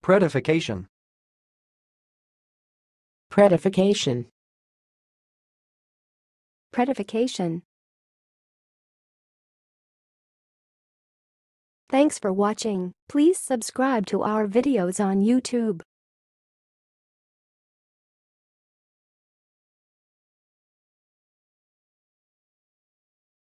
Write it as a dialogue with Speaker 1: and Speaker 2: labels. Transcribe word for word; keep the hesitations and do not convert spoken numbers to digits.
Speaker 1: Prettification.
Speaker 2: Prettification.
Speaker 3: Prettification. Thanks for watching. Please subscribe to our videos on YouTube.